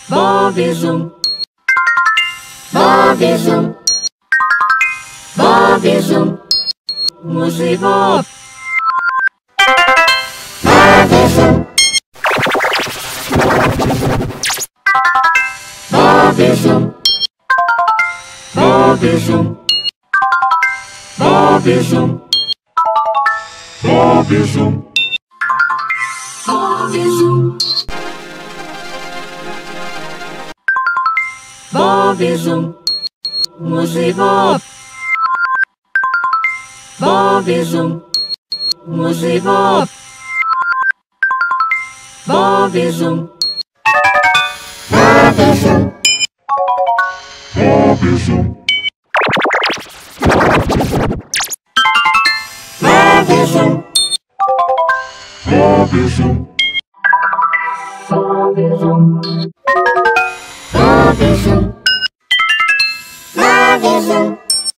Bob Zoom. Bob Zoom. Bob Zoom. Music Bob. Bob Zoom. Bob Zoom. Bob Zoom. Bob Zoom. Bob Zoom. Bob Zoom. Bob Zoom. Music Bob. Bob Zoom. Music Bob. Bob Zoom. Bob Zoom. Bob Zoom. Bob Zoom. Bob Zoom. Bob Zoom. Bob Zoom. Bob Zoom.